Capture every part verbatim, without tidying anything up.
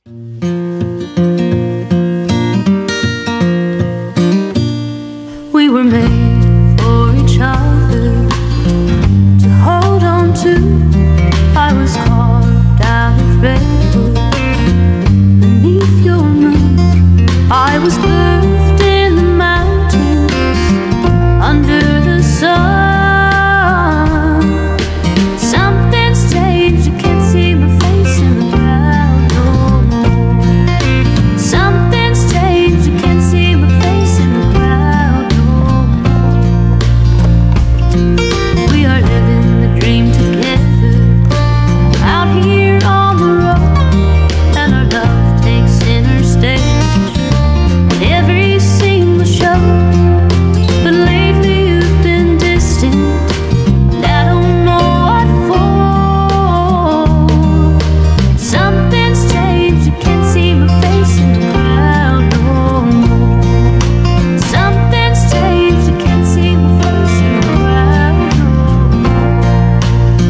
We were made for each other to hold on to. I was carved out of redwood beneath your moon. I was birthed in the mountains under the sun. Something's changed, you can't see my face in the crowd no more. Something's changed, you can't see my face in the crowd no more. We are living the dream together out here on the road, and our love takes center stage at every single show. But lately you've been distant, and I don't know what for. Something's changed, you can't see my face in the crowd no more. Something's changed, you can't see my face in the crowd no more.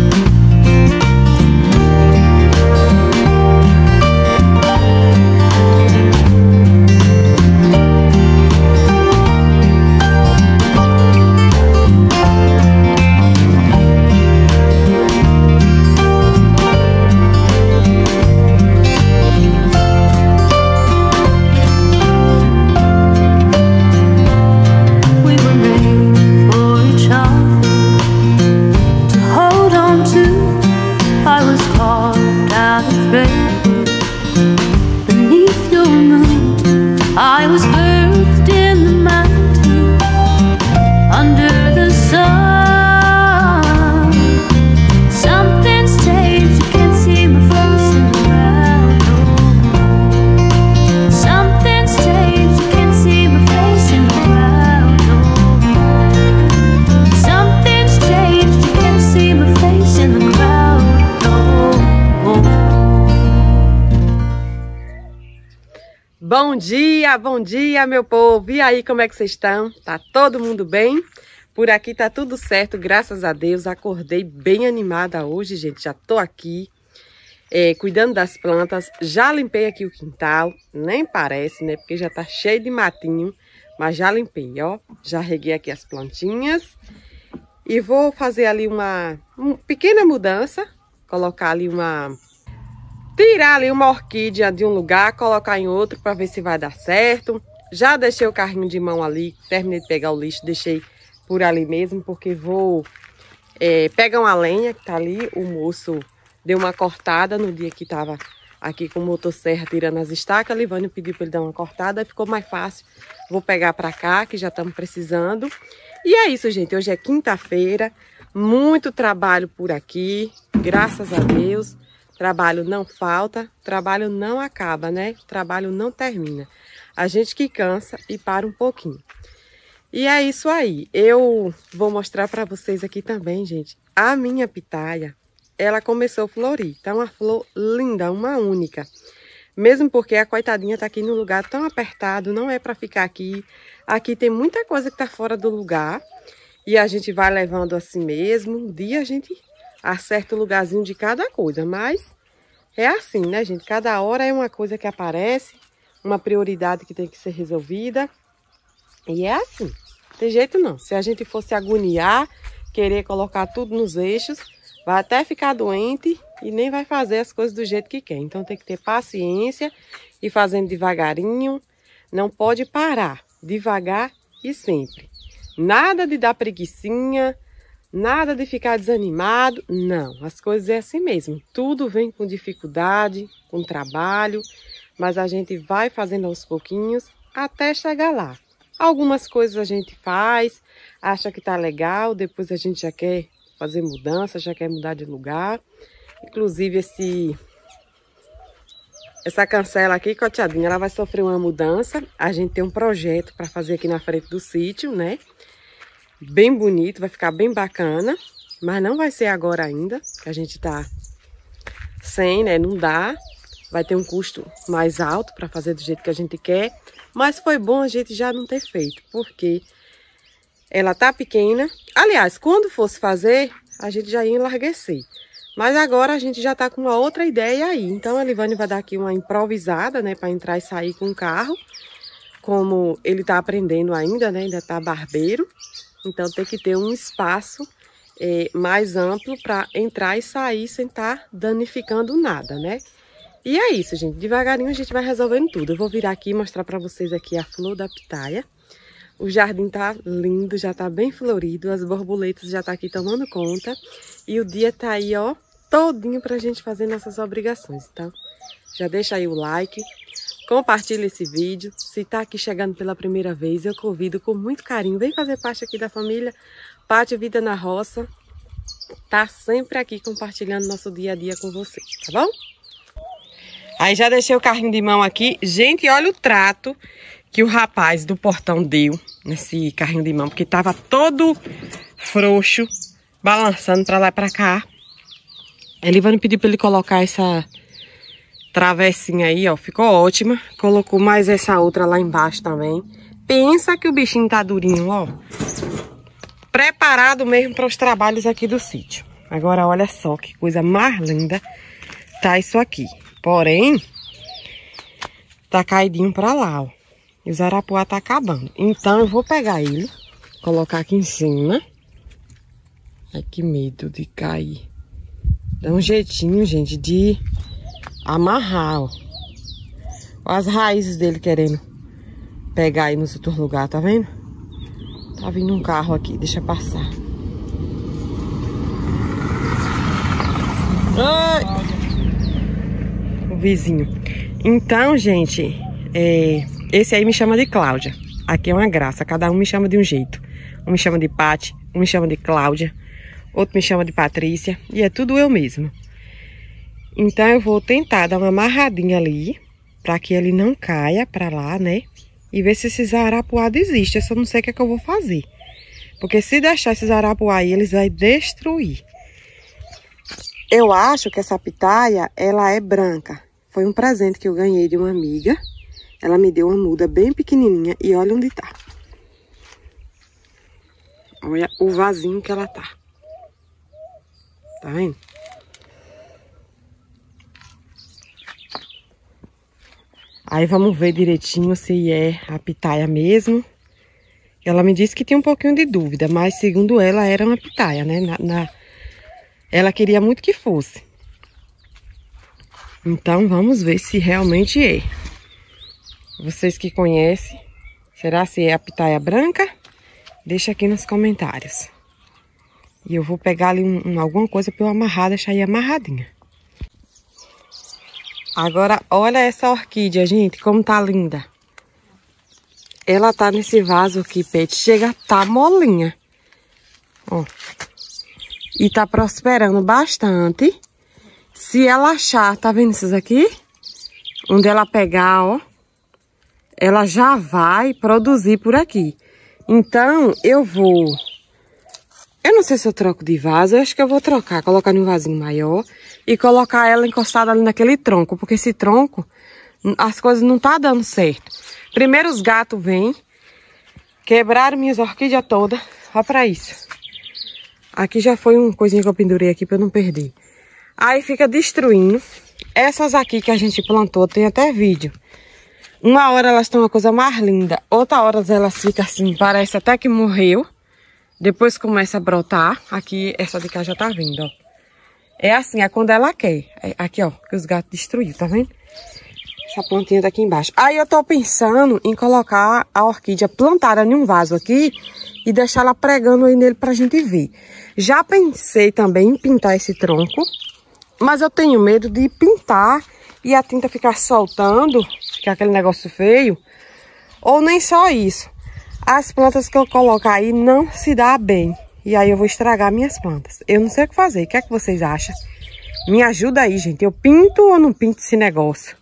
We were made for each other to hold on to. I was carved out of redwood beneath your moon. I was birthed in the mountain under the sun. Something's changed, you can't see my face in the crowd no more. Something's changed, you can't see my face in the crowd no more. Something's changed, you can't see my face in the crowd no more. Bom dia, bom dia, meu povo! E aí, como é que vocês estão? Tá todo mundo bem? Por aqui tá tudo certo, graças a Deus. Acordei bem animada hoje, gente. Já tô aqui, é, cuidando das plantas. Já limpei aqui o quintal, nem parece, né? Porque já tá cheio de matinho, mas já limpei, ó. Já reguei aqui as plantinhas. E vou fazer ali uma, uma pequena mudança. Colocar ali uma... Tirar ali uma orquídea de um lugar, colocar em outro para ver se vai dar certo. Já deixei o carrinho de mão ali, terminei de pegar o lixo, deixei por ali mesmo, porque vou é, pegar uma lenha que tá ali. O moço deu uma cortada no dia que tava aqui com motosserra tirando as estacas. A Livânia pediu para ele dar uma cortada, ficou mais fácil. Vou pegar para cá, que já estamos precisando. E é isso, gente. Hoje é quinta-feira, muito trabalho por aqui, graças a Deus. Trabalho não falta, trabalho não acaba, né? Trabalho não termina. A gente que cansa e para um pouquinho. E é isso aí. Eu vou mostrar para vocês aqui também, gente. A minha pitaia, ela começou a florir. Tá uma flor linda, uma única. Mesmo porque a coitadinha tá aqui num lugar tão apertado, não é para ficar aqui. Aqui tem muita coisa que tá fora do lugar. E a gente vai levando assim mesmo. Um dia a gente acerta o lugarzinho de cada coisa, mas é assim, né, gente? Cada hora é uma coisa que aparece, uma prioridade que tem que ser resolvida, e é assim, tem jeito não. Se a gente fosse agoniar, querer colocar tudo nos eixos, vai até ficar doente e nem vai fazer as coisas do jeito que quer. Então tem que ter paciência e fazendo devagarinho, não pode parar, devagar e sempre. Nada de dar preguicinha, nada de ficar desanimado, não. As coisas é assim mesmo. Tudo vem com dificuldade, com trabalho, mas a gente vai fazendo aos pouquinhos até chegar lá. Algumas coisas a gente faz, acha que tá legal, depois a gente já quer fazer mudança, já quer mudar de lugar. Inclusive esse essa cancela aqui, coteadinha, ela vai sofrer uma mudança. A gente tem um projeto para fazer aqui na frente do sítio, né? Bem bonito, vai ficar bem bacana, mas não vai ser agora ainda, que a gente tá sem, né? Não dá, vai ter um custo mais alto para fazer do jeito que a gente quer, mas foi bom a gente já não ter feito, porque ela tá pequena. Aliás, quando fosse fazer, a gente já ia enlarguecer, Mas agora a gente já tá com uma outra ideia aí. Então a Elivânia vai dar aqui uma improvisada, né, para entrar e sair com o carro. Como ele tá aprendendo ainda, né, ainda tá barbeiro. Então tem que ter um espaço é, mais amplo para entrar e sair sem estar danificando nada, né? E é isso, gente. Devagarinho a gente vai resolvendo tudo. Eu vou virar aqui e mostrar para vocês aqui a flor da pitaia. O jardim tá lindo, já tá bem florido. As borboletas já tá aqui tomando conta. E o dia tá aí, ó, todinho pra gente fazer nossas obrigações. Então, já deixa aí o like, compartilha esse vídeo. Se tá aqui chegando pela primeira vez, eu convido com muito carinho. Vem fazer parte aqui da família Pátio Vida na Roça. Tá sempre aqui compartilhando nosso dia a dia com vocês, tá bom? Aí já deixei o carrinho de mão aqui. Gente, olha o trato que o rapaz do portão deu nesse carrinho de mão, porque tava todo frouxo, balançando pra lá e pra cá. Ele vai me pedir pra ele colocar essa travessinha aí, ó, ficou ótima. Colocou mais essa outra lá embaixo também. Pensa que o bichinho tá durinho, ó. Preparado mesmo para os trabalhos aqui do sítio. Agora olha só que coisa mais linda tá isso aqui. Porém, tá caidinho pra lá, ó. E o zarapuá tá acabando. Então eu vou pegar ele, colocar aqui em cima. Ai, que medo de cair. Dá um jeitinho, gente, de amarrar, ó. Olha as raízes dele querendo pegar aí nos outros lugares, tá vendo? Tá vindo um carro aqui, deixa passar. Ai! O vizinho. Então, gente, é, esse aí me chama de Cláudia. Aqui é uma graça, cada um me chama de um jeito. Um me chama de Pati, um me chama de Cláudia, outro me chama de Patrícia, e é tudo eu mesmo. Então eu vou tentar dar uma amarradinha ali, para que ele não caia para lá, né? E ver se esses arapuá desistem. Eu só não sei o que é que eu vou fazer. Porque se deixar esses arapuá aí, eles vão destruir. Eu acho que essa pitaia, ela é branca. Foi um presente que eu ganhei de uma amiga. Ela me deu uma muda bem pequenininha. E olha onde tá. Olha o vasinho que ela tá. Tá vendo? Aí vamos ver direitinho se é a pitaia mesmo. Ela me disse que tinha um pouquinho de dúvida, mas segundo ela era uma pitaia, né? Na, na... Ela queria muito que fosse. Então vamos ver se realmente é. Vocês que conhecem, será se é a pitaia branca? Deixa aqui nos comentários. E eu vou pegar ali um, um, alguma coisa para eu amarrar, deixar aí amarradinha. Agora, olha essa orquídea, gente, como tá linda. Ela tá nesse vaso aqui, Pet, chega a tá molinha. Ó. E tá prosperando bastante. Se ela achar, tá vendo esses aqui? Onde ela pegar, ó. Ela já vai produzir por aqui. Então, eu vou... Eu não sei se eu troco de vaso, eu acho que eu vou trocar, colocar num vasinho maior e colocar ela encostada ali naquele tronco, porque esse tronco, as coisas não tá dando certo. Primeiro os gatos vêm, quebraram minhas orquídeas todas, ó pra isso. Aqui já foi uma coisinha que eu pendurei aqui pra eu não perder. Aí fica destruindo. Essas aqui que a gente plantou, tem até vídeo. Uma hora elas estão uma coisa mais linda, outra hora elas ficam assim, parece até que morreu. Depois começa a brotar. Aqui, essa de cá já tá vindo, ó. É assim, é quando ela quer. É aqui, ó, que os gatos destruíram, tá vendo? Essa plantinha daqui embaixo. Aí eu tô pensando em colocar a orquídea plantada em um vaso aqui e deixar ela pregando aí nele pra gente ver. Já pensei também em pintar esse tronco, mas eu tenho medo de pintar e a tinta ficar soltando, ficar aquele negócio feio. Ou nem só isso. As plantas que eu colocar aí não se dá bem. E aí eu vou estragar minhas plantas. Eu não sei o que fazer. O que é que vocês acham? Me ajuda aí, gente. Eu pinto ou não pinto esse negócio?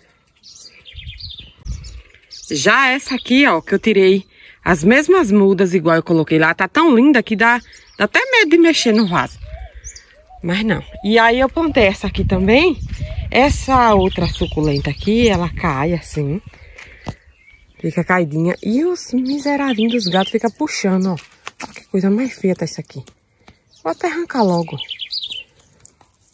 Já essa aqui, ó, que eu tirei as mesmas mudas igual eu coloquei lá. Tá tão linda que dá, dá até medo de mexer no vaso. Mas não. E aí eu plantei essa aqui também. Essa outra suculenta aqui, ela cai assim. Fica caidinha. E os miseradinhos dos gatos ficam puxando, ó. Olha que coisa mais feia tá isso aqui. Vou até arrancar logo.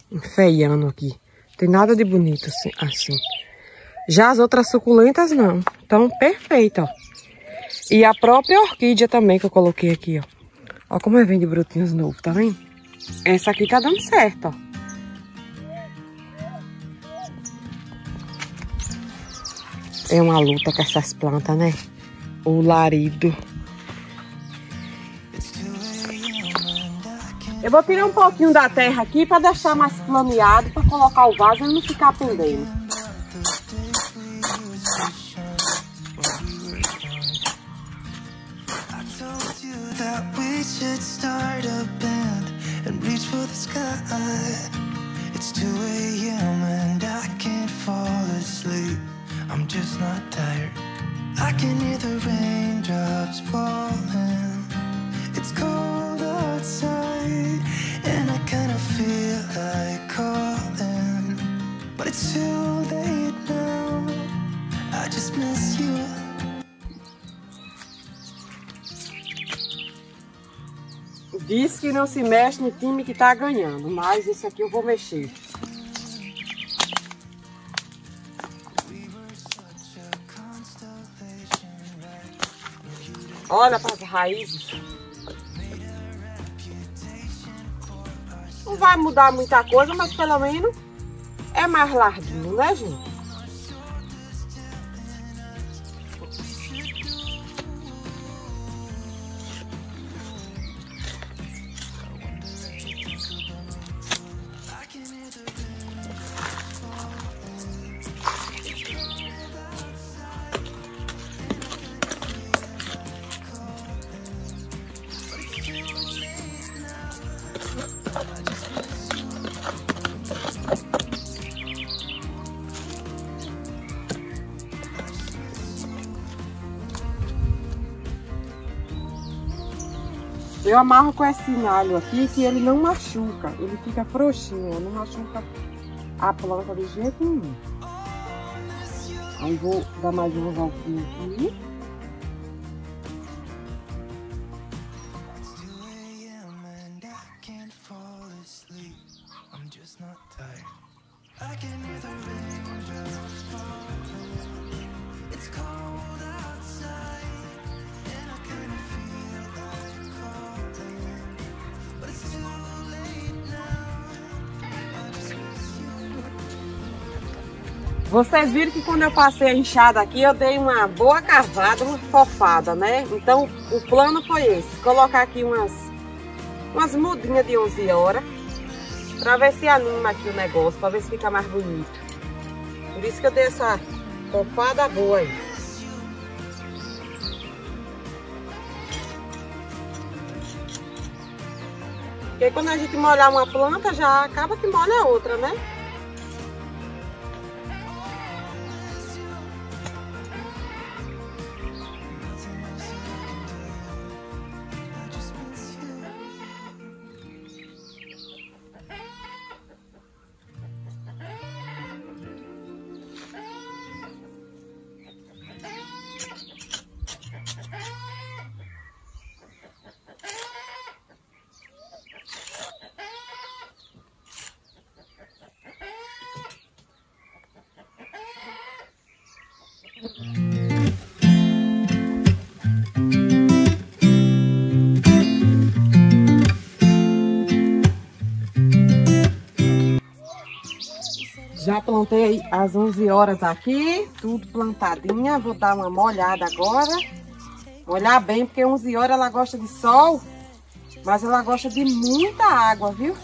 enfeiando aqui. Não tem nada de bonito assim, assim. Já as outras suculentas não. Estão perfeitas, ó. E a própria orquídea também que eu coloquei aqui, ó. Ó como vem de brotinhos novos, tá vendo? Essa aqui tá dando certo, ó. É uma luta com essas plantas, né? O larido. Eu vou tirar um pouquinho da terra aqui para deixar mais planeado, para colocar o vaso e não ficar pendendo. I'm just not tired. I can hear the raindrops falling. It's cold outside, and I kind of feel like calling, but it's too late now. I just miss you. Diz que não se mexe no time que tá ganhando, mas esse aqui eu vou mexer. Olha para as raízes. Não vai mudar muita coisa, mas pelo menos é mais larguinho, né, gente? Eu amarro com esse nalho aqui que ele não machuca, ele fica frouxinho, não machuca a planta de jeito nenhum. Aí vou dar mais uma voltinha aqui. Vocês viram que quando eu passei a enxada aqui, eu dei uma boa cavada, uma fofada, né? Então, o plano foi esse. Colocar aqui umas, umas mudinhas de onze horas. Pra ver se anima aqui o negócio, pra ver se fica mais bonito. Por isso que eu dei essa fofada boa aí. Porque quando a gente molhar uma planta, já acaba que molha a outra, né? Já plantei às onze horas aqui, tudo plantadinha. Vou dar uma molhada agora. Molhar bem, porque onze horas ela gosta de sol, mas ela gosta de muita água, viu?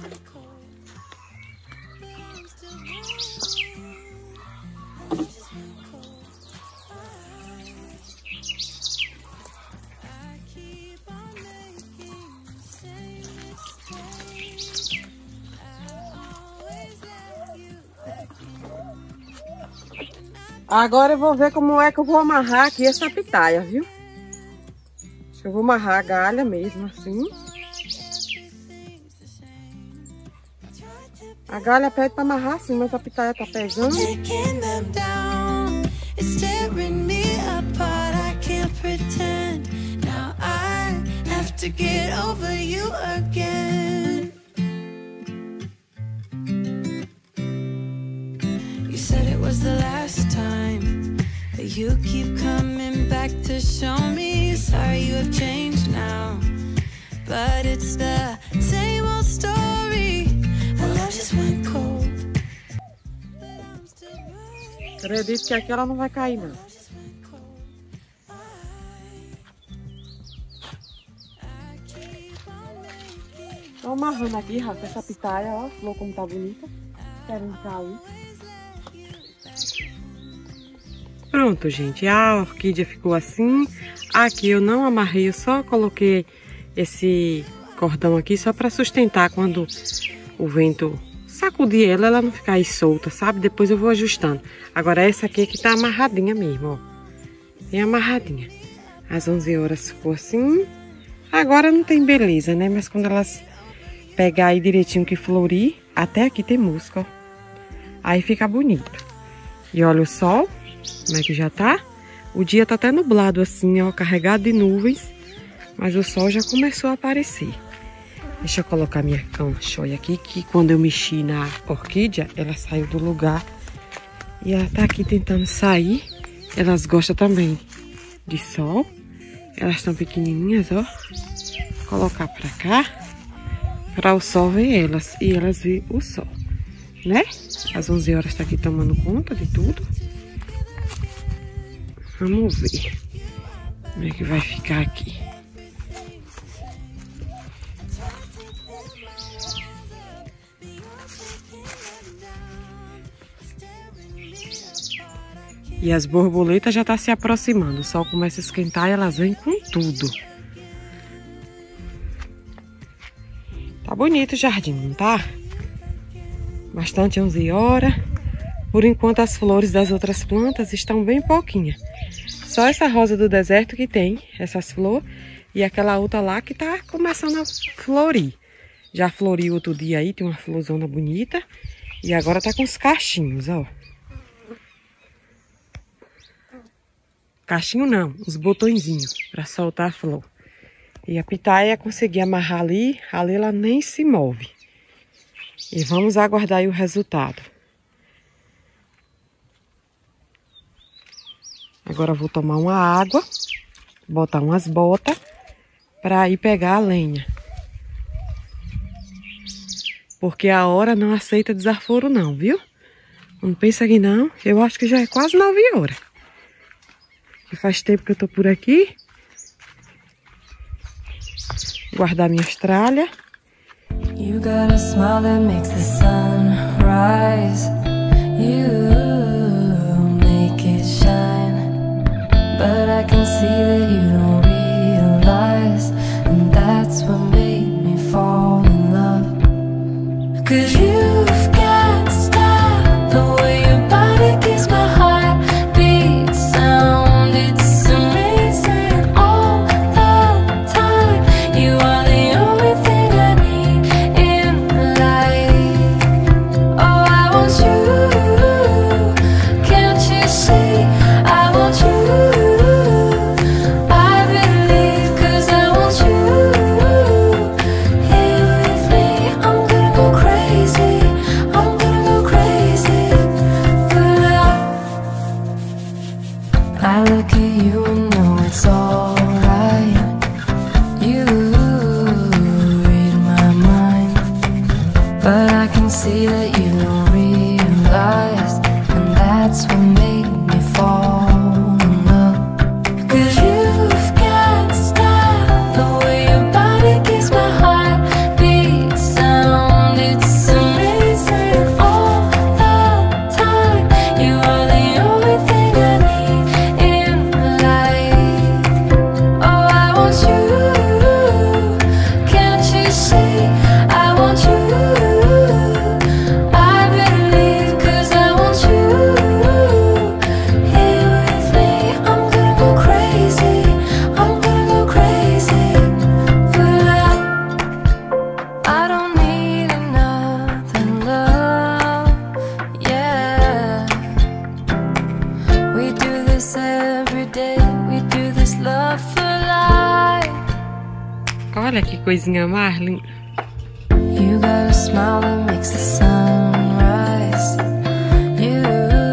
Agora eu vou ver como é que eu vou amarrar aqui essa pitaia, viu? Acho que eu vou amarrar a galha mesmo, assim. A galha pede para amarrar assim, mas a pitaia tá pesando. said it was the last time, but you keep coming back to show me. Sorry you have changed now, but it's the same old story. Our love just went cold. Acredito que aqui ela não vai cair, não. Tô amarrando aqui, Rafa, essa pitaia, ó, a flor como tá bonita. Querendo cair. Pronto, gente, a orquídea ficou assim. Aqui eu não amarrei, eu só coloquei esse cordão aqui só para sustentar quando o vento sacudir ela, ela não ficar aí solta, sabe? Depois eu vou ajustando. Agora essa aqui que tá amarradinha mesmo, ó. Bem amarradinha. Às onze horas ficou assim. Agora não tem beleza, né? Mas quando elas pegar aí direitinho que florir, até aqui tem musgo, ó. Aí fica bonito. E olha o sol, como é que já tá. O dia tá até nublado assim, ó, carregado de nuvens. Mas o sol já começou a aparecer. Deixa eu colocar minha canchoia aqui, que quando eu mexi na orquídea, ela saiu do lugar. E ela tá aqui tentando sair. Elas gostam também de sol. Elas estão pequenininhas, ó. Vou colocar pra cá, para o sol ver elas. E elas ver o sol, né? Às onze horas tá aqui tomando conta de tudo. Vamos ver como é que vai ficar aqui. E as borboletas já tá se aproximando. O sol começa a esquentar e elas vêm com tudo. Tá bonito o jardim, não tá? Bastante onze horas. Por enquanto as flores das outras plantas estão bem pouquinhas. Só essa rosa do deserto que tem essas flores. E aquela outra lá que tá começando a florir. Já floriu outro dia aí, tem uma florzona bonita. E agora tá com os cachinhos, ó. Cachinho não, os botõezinhos para soltar a flor. E a pitaia consegui amarrar ali, ali ela nem se move. E vamos aguardar aí o resultado. Agora eu vou tomar uma água, botar umas botas para ir pegar a lenha. Porque a hora não aceita desaforo não, viu? Não pensa que não, eu acho que já é quase nove horas. E faz tempo que eu tô por aqui. Guardar minhas tralhas. You got a smile that makes the sun rise. You make it shine. But I can see that you don't realize. And that's what made me fall in love. Cause you've got style. The way your body keeps my heart beat sound. It's amazing all the time. You are the only thing I need in life. Oh, I want you. Can't you see? I want you. I believe cause I want you. Here with me, I'm gonna go crazy. I'm gonna go crazy for love. I look at you and know it's alright. You read my mind, but I can see that you don't realize. And that's what made me fall in love. Cause you've got style. The way your body keeps my heart beat sound. It's amazing all the time. You are the only thing I need in life. Oh, I want you. Can't you see? I want you. I believe cause I want you. Here with me, I'm gonna go crazy. I'm gonna go crazy for love. I don't need another love. Yeah. We do this every day. We do this love for life. Olha que coisinha mais linda. You got a smile that makes the sun rise. You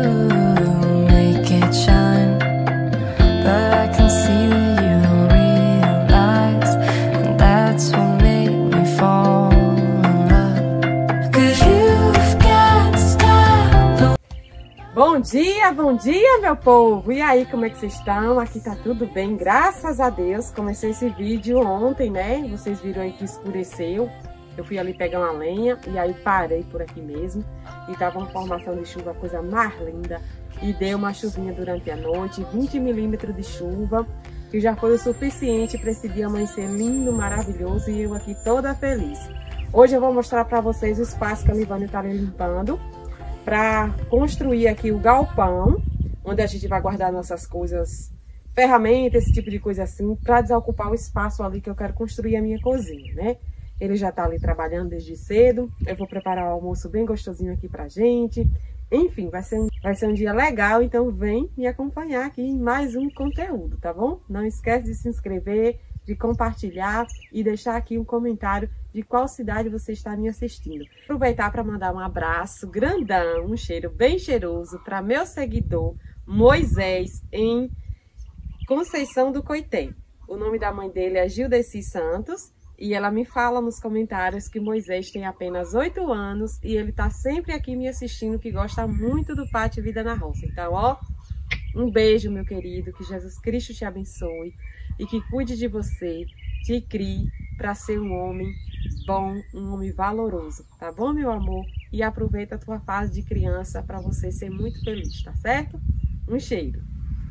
Bom dia, bom dia, meu povo! E aí, como é que vocês estão? Aqui tá tudo bem, graças a Deus. Comecei esse vídeo ontem, né? Vocês viram aí que escureceu. Eu fui ali pegar uma lenha e aí parei por aqui mesmo. E tava uma formação de chuva, coisa mais linda. E deu uma chuvinha durante a noite, vinte milímetros de chuva, que já foi o suficiente para esse dia amanhecer lindo, maravilhoso e eu aqui toda feliz. Hoje eu vou mostrar para vocês o espaço que a Livânia tá limpando para construir aqui o galpão, onde a gente vai guardar nossas coisas, ferramentas, esse tipo de coisa assim, para desocupar o espaço ali que eu quero construir a minha cozinha, né? Ele já tá ali trabalhando desde cedo, eu vou preparar o almoço bem gostosinho aqui pra gente. Enfim, vai ser, um, vai ser um dia legal, então vem me acompanhar aqui em mais um conteúdo, tá bom? Não esquece de se inscrever, de compartilhar e deixar aqui um comentário de qual cidade você está me assistindo. Aproveitar para mandar um abraço grandão, um cheiro bem cheiroso para meu seguidor Moisés em Conceição do Coité. O nome da mãe dele é Gildeci Santos e ela me fala nos comentários que Moisés tem apenas oito anos e ele está sempre aqui me assistindo, que gosta muito do Pátio Vida na Roça. Então, ó, um beijo, meu querido, que Jesus Cristo te abençoe e que cuide de você, te crie para ser um homem bom, um homem valoroso, tá bom, meu amor? E aproveita a tua fase de criança para você ser muito feliz, tá certo? Um cheiro!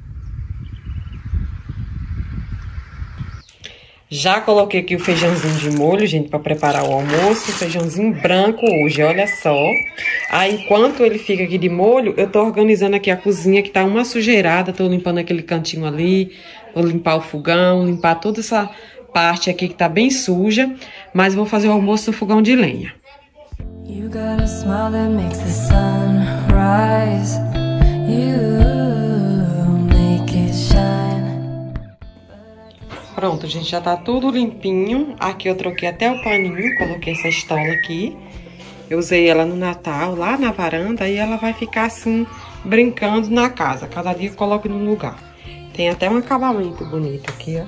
Já coloquei aqui o feijãozinho de molho, gente, para preparar o almoço. Feijãozinho branco hoje, olha só. Aí, enquanto ele fica aqui de molho, eu tô organizando aqui a cozinha, que tá uma sujeirada. Tô limpando aquele cantinho ali, vou limpar o fogão, limpar toda essa parte aqui que tá bem suja. Mas vou fazer o almoço no fogão de lenha. You got a smile that makes the sun rise. You make it shine. Pronto, gente, já tá tudo limpinho. Aqui eu troquei até o paninho, coloquei essa estola aqui. Eu usei ela no Natal, lá na varanda, e ela vai ficar assim, brincando na casa. Cada dia eu coloco num lugar. Tem até um acabamento bonito aqui, ó.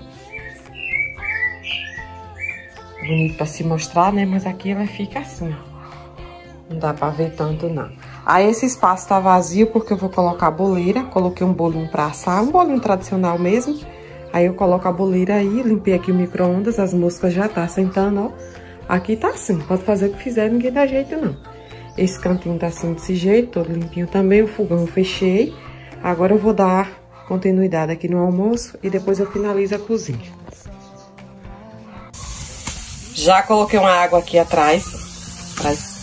Bonito pra se mostrar, né? Mas aqui ela fica assim, ó. Não dá pra ver tanto, não. Aí esse espaço tá vazio porque eu vou colocar a boleira. Coloquei um bolinho pra assar, um bolinho tradicional mesmo. Aí eu coloco a boleira aí, limpei aqui o micro-ondas, as moscas já tá sentando, ó. Aqui tá assim, pode fazer o que fizer, ninguém dá jeito não. Esse cantinho tá assim desse jeito, todo limpinho também, o fogão eu fechei. Agora eu vou dar continuidade aqui no almoço e depois eu finalizo a cozinha. Já coloquei uma água aqui atrás, atrás.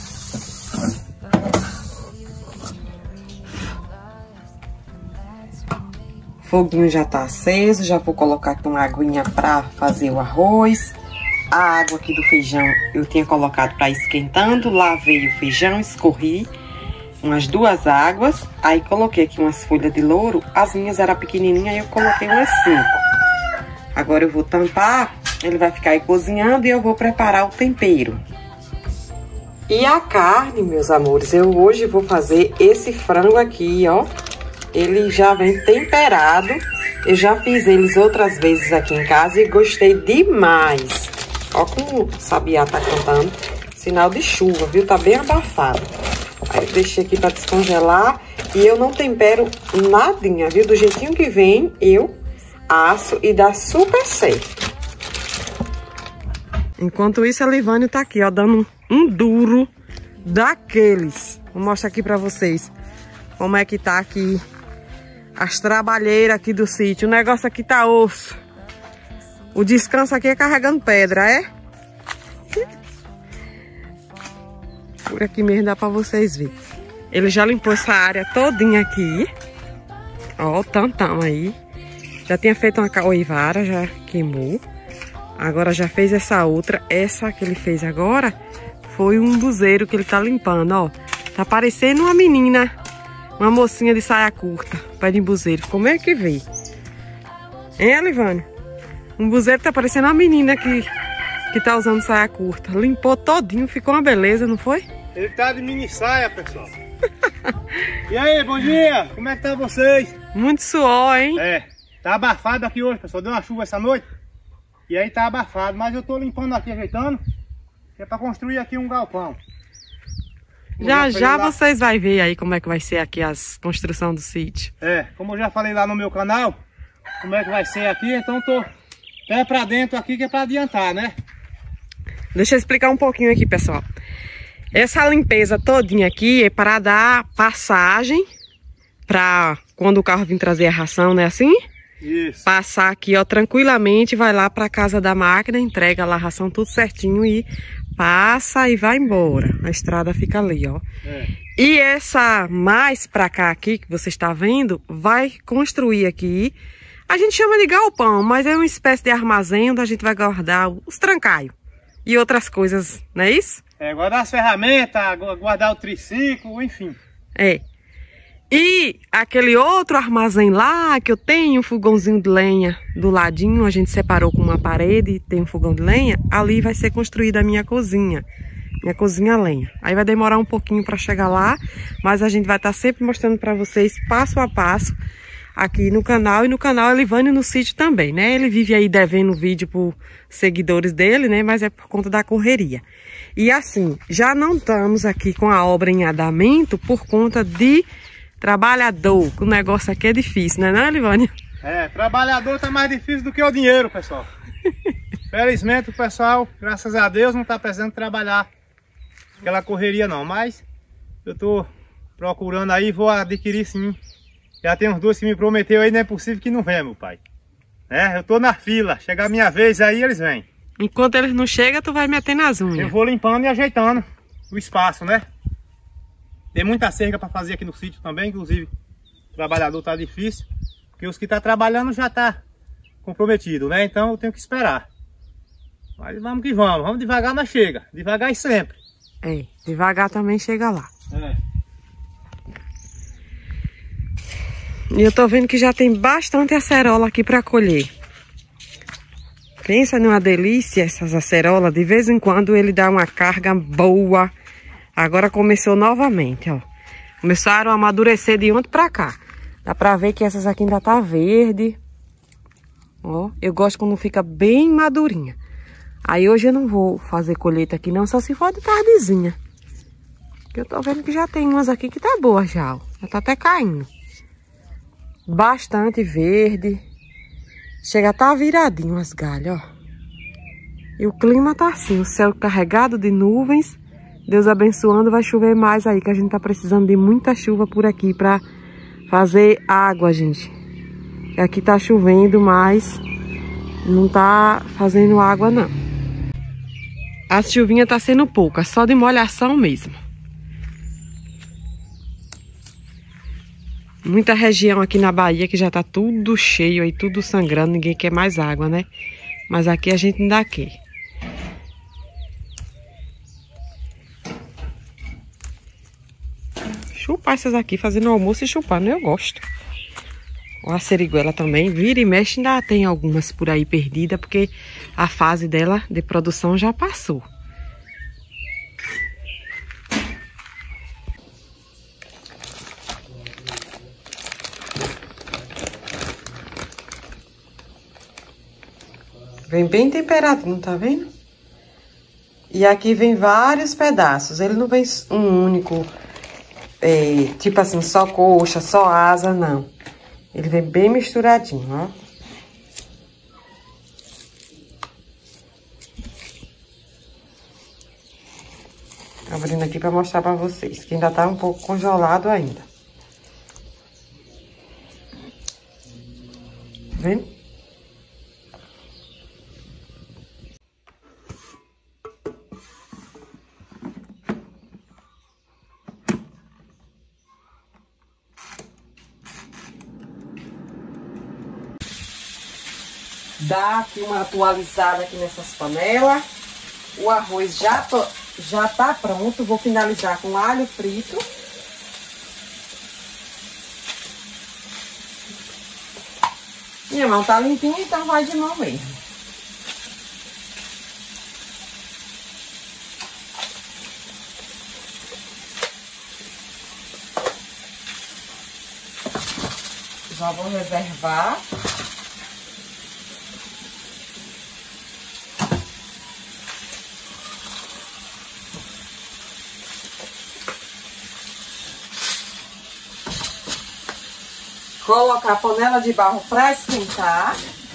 O foguinho já tá aceso, já vou colocar aqui uma aguinha pra fazer o arroz. A água aqui do feijão eu tinha colocado pra esquentando, lavei o feijão, escorri umas duas águas. Aí coloquei aqui umas folhas de louro, as minhas eram pequenininhas, aí eu coloquei umas cinco. Agora eu vou tampar, ele vai ficar aí cozinhando e eu vou preparar o tempero. E a carne, meus amores, eu hoje vou fazer esse frango aqui, ó. Ele já vem temperado. Eu já fiz eles outras vezes aqui em casa e gostei demais. Ó como o sabiá tá cantando. Sinal de chuva, viu? Tá bem abafado. Aí eu deixei aqui pra descongelar. E eu não tempero nadinha, viu? Do jeitinho que vem, eu asso e dá super certo. Enquanto isso, a Livânia tá aqui, ó, dando um duro daqueles. Vou mostrar aqui pra vocês como é que tá aqui as trabalheiras aqui do sítio. O negócio aqui tá osso. O descanso aqui é carregando pedra, é? Por aqui mesmo dá pra vocês verem. Ele já limpou essa área todinha aqui. Ó, o tantão aí. Já tinha feito uma caoivara, já queimou. Agora já fez essa outra. Essa que ele fez agora foi um buzeiro que ele tá limpando, ó. Tá parecendo uma menina. Uma mocinha de saia curta, pé de buzeiro. Como é que vê? Hein, Livânia? Um buzeiro tá parecendo uma menina que, que tá usando saia curta. Limpou todinho, ficou uma beleza, não foi? Ele tá de mini saia, pessoal. E aí, bom dia? Como é que tá vocês? Muito suor, hein? É, tá abafado aqui hoje, pessoal. Deu uma chuva essa noite. E aí tá abafado, mas eu tô limpando aqui, ajeitando. É pra construir aqui um galpão. Já já lá... vocês vão ver aí como é que vai ser aqui a construção do sítio. É, como eu já falei lá no meu canal, como é que vai ser aqui, então tô pé pra dentro aqui que é pra adiantar, né? Deixa eu explicar um pouquinho aqui, pessoal. Essa limpeza todinha aqui é para dar passagem para quando o carro vir trazer a ração, né, assim? Isso. Passar aqui, ó, tranquilamente, vai lá para casa da máquina, entrega lá a ração tudo certinho e passa e vai embora. A estrada fica ali, ó. É. E essa mais para cá aqui que você está vendo, vai construir aqui. A gente chama de galpão, mas é uma espécie de armazém onde a gente vai guardar os trancaios e outras coisas, não é isso? É, guardar as ferramentas, guardar o triciclo, enfim. É. E aquele outro armazém lá, que eu tenho um fogãozinho de lenha do ladinho, a gente separou com uma parede e tem um fogão de lenha, ali vai ser construída a minha cozinha. Minha cozinha a lenha. Aí vai demorar um pouquinho para chegar lá, mas a gente vai estar sempre mostrando para vocês passo a passo aqui no canal e no canal Elivânio no sítio também, né? Ele vive aí devendo vídeo por seguidores dele, né? Mas é por conta da correria. E assim, já não estamos aqui com a obra em andamento por conta de trabalhador, que o negócio aqui é difícil, né, não, Elivânio? É, trabalhador tá mais difícil do que o dinheiro, pessoal. Felizmente o pessoal, graças a Deus, não tá precisando trabalhar aquela correria não, mas eu tô procurando aí, vou adquirir sim. Já tem uns dois que me prometeu aí, não é possível que não venha, meu pai. É, eu tô na fila, chegar a minha vez aí, eles vêm. Enquanto eles não chegam, tu vai metendo as unhas. Eu vou limpando e ajeitando o espaço, né? Tem muita cerca para fazer aqui no sítio também, inclusive o trabalhador tá difícil, porque os que tá trabalhando já tá comprometido, né? Então eu tenho que esperar. Mas vamos que vamos, vamos devagar, mas chega, devagar e sempre. É, devagar também chega lá. É. E eu tô vendo que já tem bastante acerola aqui para colher. Pensa numa delícia essas acerolas, de vez em quando ele dá uma carga boa. Agora começou novamente, ó. Começaram a amadurecer de ontem pra cá. Dá pra ver que essas aqui ainda tá verde. Ó, eu gosto quando fica bem madurinha. Aí hoje eu não vou fazer colheita aqui não, só se for de tardezinha. Porque eu tô vendo que já tem umas aqui que tá boa já, ó. Já tá até caindo. Bastante verde. Chega a tá viradinho as galhas, ó. E o clima tá assim, o céu carregado de nuvens. Deus abençoando, vai chover mais aí, que a gente tá precisando de muita chuva por aqui pra fazer água, gente. Aqui tá chovendo, mas não tá fazendo água, não. A chuvinha tá sendo pouca, só de molhação mesmo. Muita região aqui na Bahia que já tá tudo cheio aí, tudo sangrando, ninguém quer mais água, né? Mas aqui a gente ainda quer. Chupar essas aqui, fazendo almoço e chupando, eu gosto. Ó, a seriguela também, vira e mexe, ainda tem algumas por aí perdidas, porque a fase dela de produção já passou. Vem bem temperadinho, tá vendo? E aqui vem vários pedaços, ele não vem um único... É, tipo assim, só coxa, só asa, não. Ele vem bem misturadinho, ó. Abrindo aqui pra mostrar pra vocês, que ainda tá um pouco congelado ainda. Tá vendo? Dá aqui uma atualizada aqui nessas panelas. O arroz já, tô, já tá pronto. Vou finalizar com alho frito. Minha mão tá limpinha, então vai de mão mesmo. Já vou reservar. colocar a panela de barro para esquentar.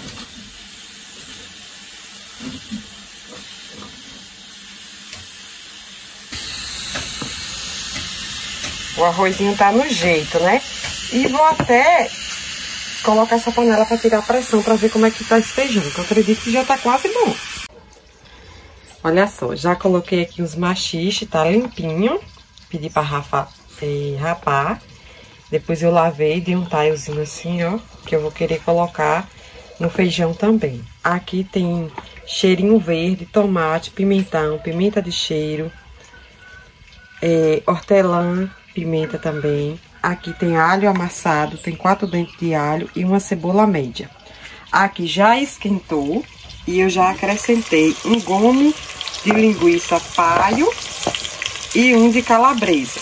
O arrozinho tá no jeito, né? E vou até colocar essa panela para tirar a pressão, para ver como é que tá esse feijão. Que eu acredito que já tá quase bom. Olha só, já coloquei aqui os machixe, tá limpinho. Pedi pra Rafa eh, rapar. Depois eu lavei, dei um tilezinho assim, ó. Que eu vou querer colocar no feijão também. Aqui tem cheirinho verde, tomate, pimentão, pimenta de cheiro, eh, hortelã, pimenta também. Aqui tem alho amassado, tem quatro dentes de alho e uma cebola média. Aqui já esquentou e eu já acrescentei um gomo de linguiça paio e um de calabresa.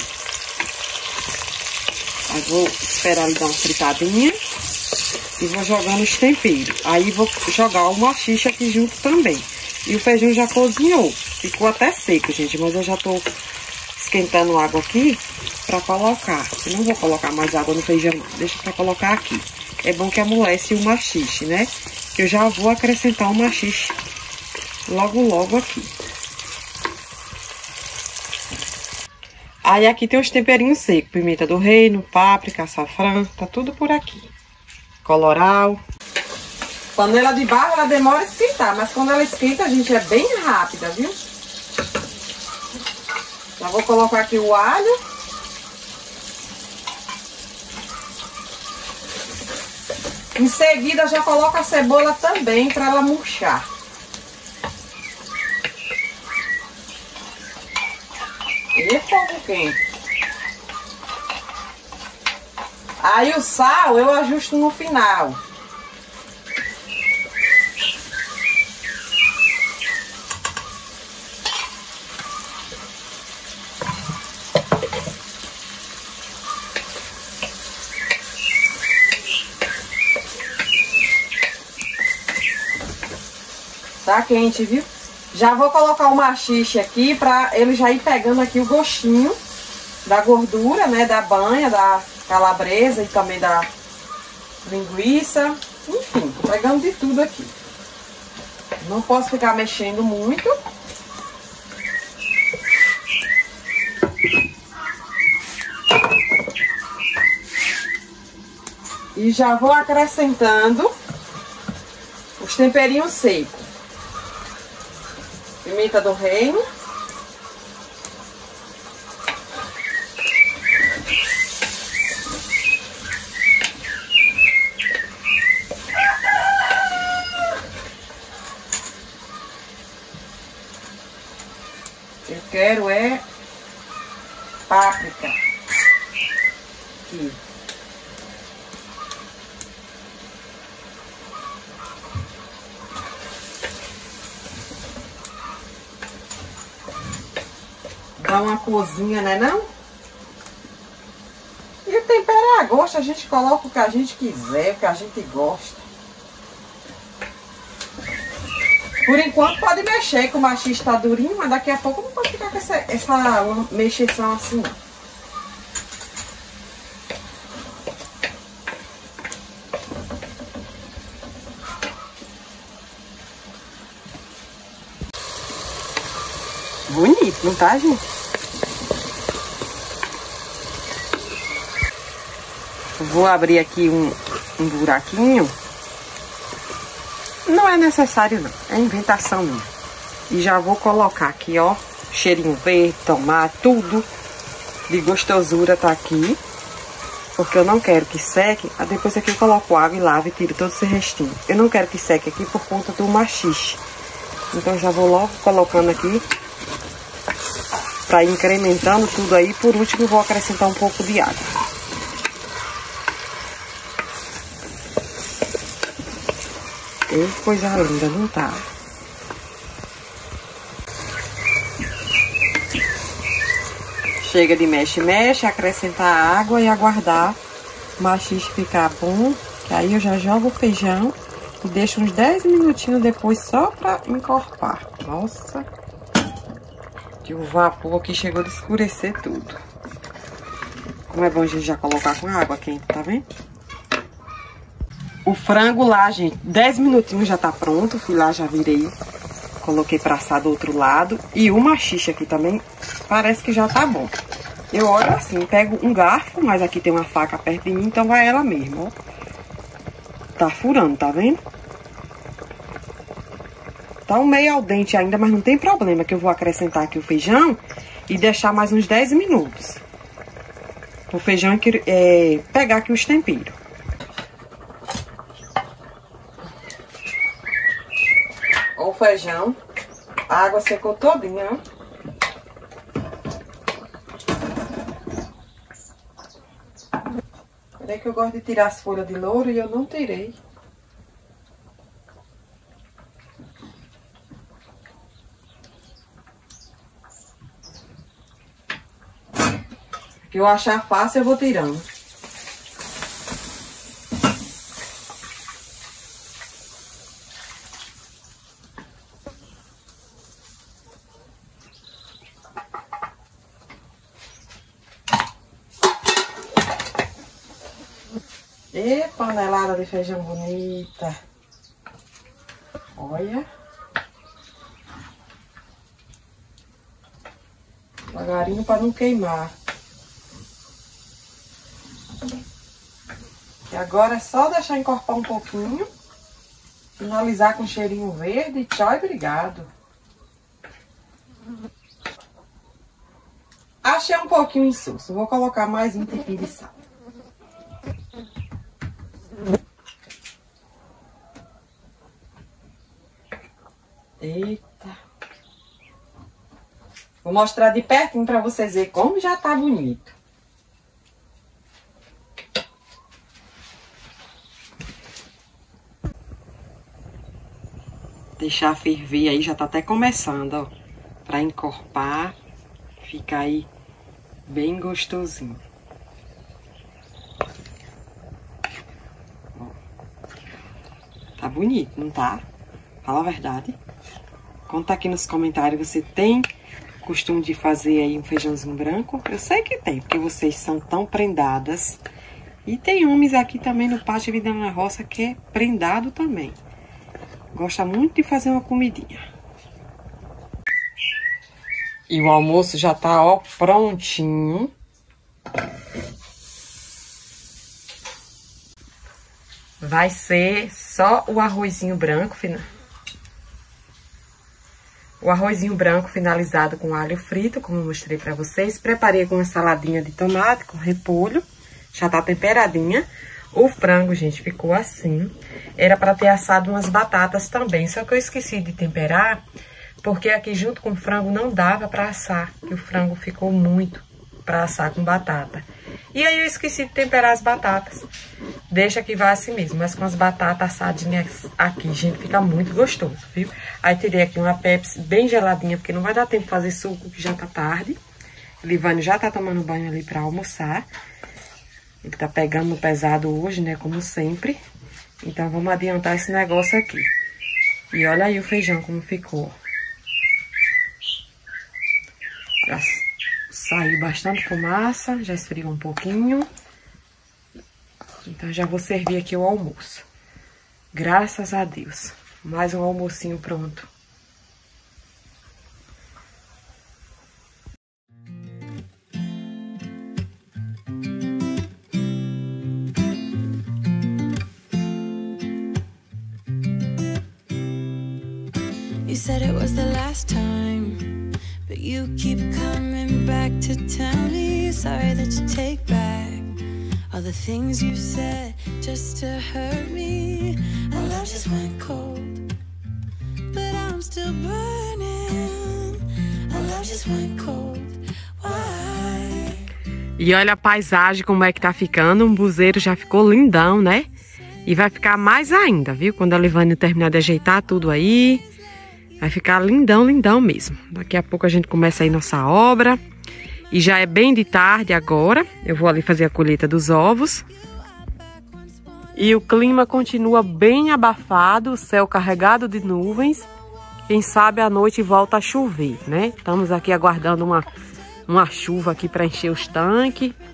Aí vou esperar ele dar uma fritadinha e vou jogando os temperos. Aí vou jogar o machixe aqui junto também. E o feijão já cozinhou. Ficou até seco, gente, mas eu já tô esquentando água aqui pra colocar. Eu não vou colocar mais água no feijão, deixa pra colocar aqui. É bom que amolece o machixe, né? Que eu já vou acrescentar o machixe logo, logo aqui. Aí aqui tem os temperinhos secos. Pimenta do reino, páprica, açafrão, tá tudo por aqui. Coloral. Panela de barro, ela demora a esquentar, mas quando ela esquenta, gente, é bem rápida, viu? Já vou colocar aqui o alho. Em seguida, já coloco a cebola também para ela murchar. E fogo quente. Aí o sal eu ajusto no final. Tá quente, viu? Já vou colocar o machixe aqui pra ele já ir pegando aqui o gostinho da gordura, né? Da banha, da calabresa e também da linguiça. Enfim, tô pegando de tudo aqui. Não posso ficar mexendo muito. E já vou acrescentando os temperinhos secos. Pimenta do reino. Eu quero é páprica. Aqui. Dá uma corzinha, né não? E o tempero é a gosto, a gente coloca o que a gente quiser, o que a gente gosta. Por enquanto pode mexer, que o machixe está durinho, mas daqui a pouco não pode ficar com essa, essa mexeção assim não. Bonito, não tá, gente? Vou abrir aqui um, um buraquinho. Não é necessário não, é inventação minha. E já vou colocar aqui, ó, cheirinho verde, tomate, tudo de gostosura tá aqui. Porque eu não quero que seque. Aí depois aqui eu coloco água e lavo e tiro todo esse restinho. Eu não quero que seque aqui por conta do machixe. Então já vou logo colocando aqui para ir incrementando tudo aí. Por último, vou acrescentar um pouco de água. Que coisa linda, não tá? Chega de mexe-mexe, acrescentar água e aguardar o machixe ficar bom. Que aí eu já jogo o feijão e deixo uns dez minutinhos depois só para encorpar. Nossa! Que o vapor aqui chegou a escurecer tudo. Como é bom a gente já colocar com água quente, tá vendo? O frango lá, gente, dez minutinhos já tá pronto. Fui lá, já virei. Coloquei pra assar do outro lado. E o maxixe aqui também parece que já tá bom. Eu olho assim, pego um garfo, mas aqui tem uma faca perto de mim, então vai ela mesmo, ó. Tá furando, tá vendo? Tá um meio al dente ainda, mas não tem problema, que eu vou acrescentar aqui o feijão e deixar mais uns dez minutos. O feijão é pegar aqui os temperos. Ó o feijão. A água secou todinha, ó. Peraí que eu gosto de tirar as folhas de louro e eu não tirei. Que eu achar fácil, eu vou tirando. E panelada de feijão bonita. Olha. Devagarinho para não queimar. E agora é só deixar encorpar um pouquinho. Finalizar com cheirinho verde. Tchau e obrigado. Achei um pouquinho insosso. Vou colocar mais um tempinho de sal. Eita. Vou mostrar de pertinho para vocês verem como já tá bonito. Deixar ferver aí, já tá até começando, ó. Pra encorpar, fica aí bem gostosinho. Ó. Tá bonito, não tá? Fala a verdade. Conta aqui nos comentários, você tem costume de fazer aí um feijãozinho branco? Eu sei que tem, porque vocês são tão prendadas. E tem homens aqui também no Pátio Vida na Roça que é prendado também. Gosta muito de fazer uma comidinha. E o almoço já tá, ó, prontinho. Vai ser só o arrozinho branco, o arrozinho branco finalizado com alho frito, como eu mostrei pra vocês. Preparei com uma saladinha de tomate, com repolho. Já tá temperadinha. O frango, gente, ficou assim. Era pra ter assado umas batatas também, só que eu esqueci de temperar, porque aqui junto com o frango não dava pra assar, que o frango ficou muito pra assar com batata. E aí eu esqueci de temperar as batatas. Deixa que vá assim mesmo, mas com as batatas assadinhas aqui, gente, fica muito gostoso, viu? Aí tirei aqui uma Pepsi bem geladinha, porque não vai dar tempo de fazer suco, que já tá tarde. O Livânio já tá tomando banho ali pra almoçar. Ele tá pegando no pesado hoje, né, como sempre. Então vamos adiantar esse negócio aqui. E olha aí o feijão como ficou. Já saiu bastante fumaça, já esfriou um pouquinho. Então já vou servir aqui o almoço. Graças a Deus. Mais um almocinho pronto. You said it was the last time, but you keep coming back to tell me sorry that you take back all the things you said just to hurt me. Our love just went cold, but I'm still burning. Our love just went cold. Why? E olha a paisagem como é que tá ficando. Um buzeiro já ficou lindão, né? E vai ficar mais ainda, viu? Quando a Livânia terminar de ajeitar tudo aí. Vai ficar lindão, lindão mesmo. Daqui a pouco a gente começa aí nossa obra. E já é bem de tarde agora. Eu vou ali fazer a colheita dos ovos. E o clima continua bem abafado. O céu carregado de nuvens. Quem sabe à noite volta a chover, né? Estamos aqui aguardando uma, uma chuva aqui para encher os tanques.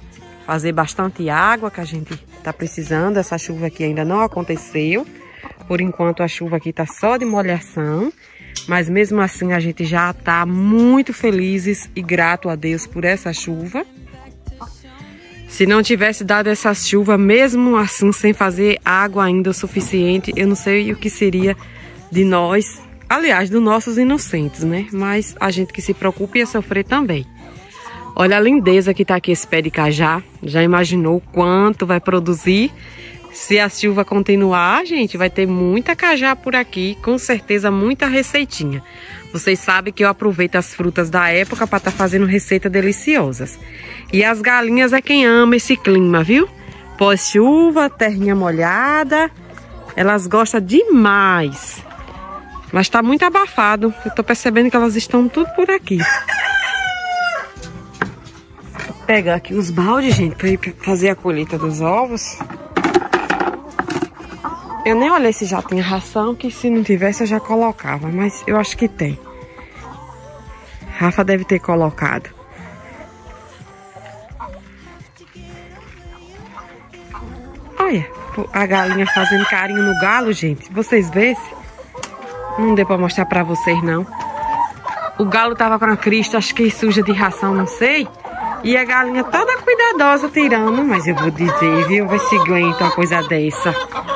fazer bastante água, que a gente tá precisando. Essa chuva aqui ainda não aconteceu. Por enquanto a chuva aqui tá só de molhação. Mas mesmo assim a gente já tá muito felizes e grato a Deus por essa chuva. Se não tivesse dado essa chuva, mesmo assim, sem fazer água ainda o suficiente, eu não sei o que seria de nós, aliás, dos nossos inocentes, né? Mas a gente que se preocupa ia sofrer também. Olha a lindeza que tá aqui esse pé de cajá. Já imaginou quanto vai produzir? Se a chuva continuar, gente, vai ter muita cajá por aqui, com certeza muita receitinha. Vocês sabem que eu aproveito as frutas da época para estar tá fazendo receitas deliciosas. E as galinhas é quem ama esse clima, viu? Pós-chuva, terrinha molhada, elas gostam demais. Mas tá muito abafado, eu tô percebendo que elas estão tudo por aqui. Vou pegar aqui os baldes, gente, para ir fazer a colheita dos ovos. Eu nem olhei se já tem ração, que se não tivesse eu já colocava, mas eu acho que tem. Rafa deve ter colocado. Olha, a galinha fazendo carinho no galo, gente. Vocês vêem? Não deu pra mostrar pra vocês, não. O galo tava com a crista, acho que suja de ração, não sei. E a galinha toda cuidadosa tirando, mas eu vou dizer, viu? Vai se aguenta uma coisa dessa.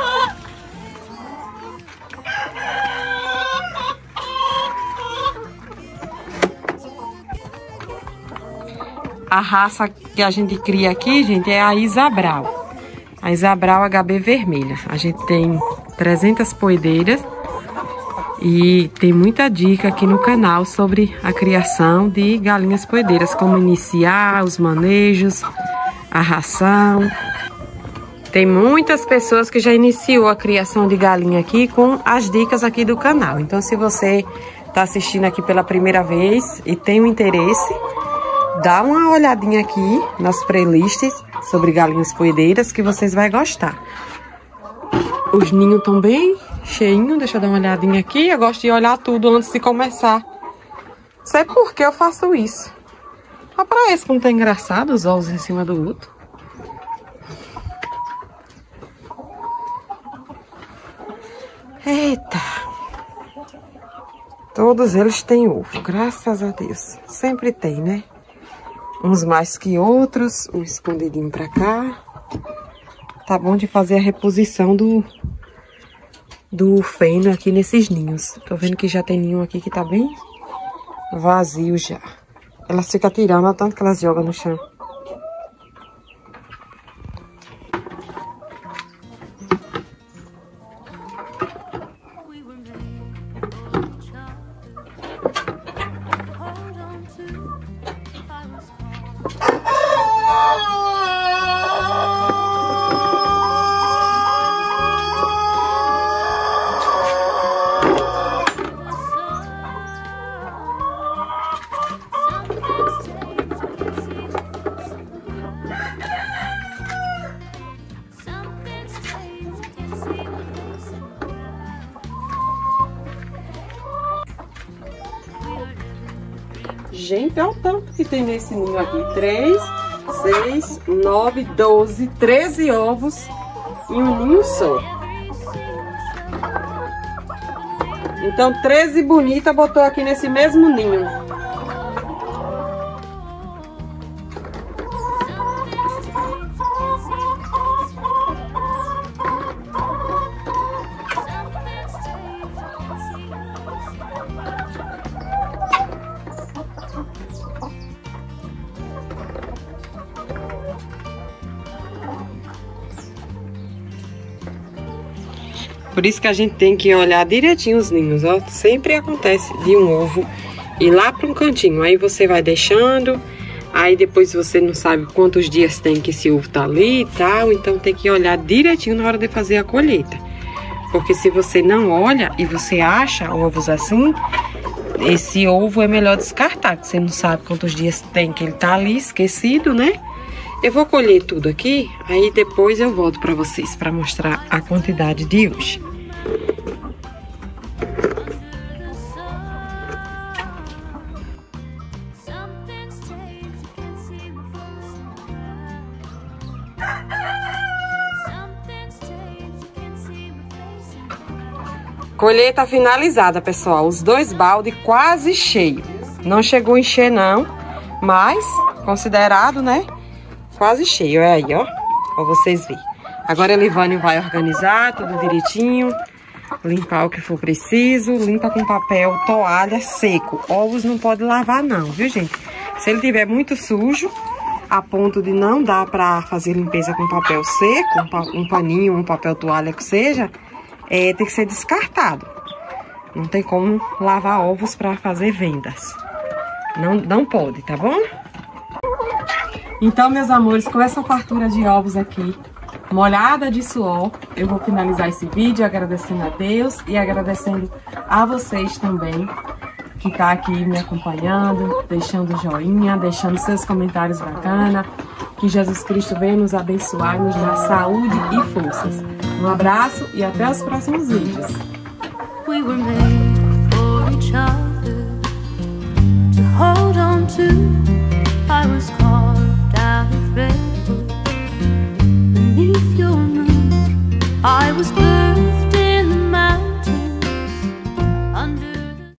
A raça que a gente cria aqui, gente, é a Isabral. A Isabral H B vermelha. A gente tem trezentas poedeiras e tem muita dica aqui no canal sobre a criação de galinhas poedeiras, como iniciar os manejos, a ração. Tem muitas pessoas que já iniciou a criação de galinha aqui com as dicas aqui do canal. Então, se você está assistindo aqui pela primeira vez e tem um interesse, dá uma olhadinha aqui nas playlists sobre galinhas poedeiras que vocês vão gostar. Os ninhos estão bem cheinhos, deixa eu dar uma olhadinha aqui. Eu gosto de olhar tudo antes de começar. Não sei por que eu faço isso. Olha pra esse como tá engraçado, os ovos em cima do outro. Eita! Todos eles têm ovo, graças a Deus. Sempre tem, né? Uns mais que outros, um escondidinho pra cá. Tá bom de fazer a reposição do, do feno aqui nesses ninhos. Tô vendo que já tem ninho aqui que tá bem vazio já. Elas ficam tirando, olha tanto que elas jogam no chão. Gente, olha o tanto que tem nesse ninho aqui. três, seis, nove, doze, treze ovos em um ninho só. Então, treze bonitas botou aqui nesse mesmo ninho. Por isso que a gente tem que olhar direitinho os ninhos, ó. Sempre acontece de um ovo ir lá para um cantinho. Aí você vai deixando, aí depois você não sabe quantos dias tem que esse ovo tá ali e tal. Então tem que olhar direitinho na hora de fazer a colheita. Porque se você não olha e você acha ovos assim, esse ovo é melhor descartar. Porque você não sabe quantos dias tem que ele tá ali, esquecido, né? Eu vou colher tudo aqui, aí depois eu volto para vocês para mostrar a quantidade de hoje. Colheita finalizada, pessoal. Os dois baldes quase cheios. Não chegou a encher, não. Mas, considerado, né? Quase cheio. É aí, ó. Pra vocês verem. Agora a Elivânia vai organizar tudo direitinho. Limpar o que for preciso. Limpa com papel, toalha, seco. Ovos não pode lavar, não, viu, gente? Se ele tiver muito sujo, a ponto de não dar pra fazer limpeza com papel seco, um paninho, um papel toalha que seja, é, tem que ser descartado. Não tem como lavar ovos pra fazer vendas. Não, não pode, tá bom? Então, meus amores, com essa fartura de ovos aqui, molhada de suor, eu vou finalizar esse vídeo agradecendo a Deus e agradecendo a vocês também que tá aqui me acompanhando, deixando joinha, deixando seus comentários bacanas. Que Jesus Cristo venha nos abençoar, nos dar saúde e forças. Um abraço e até os próximos vídeos. We were made for each other to hold on to. I was carved out of red beneath your moon. I was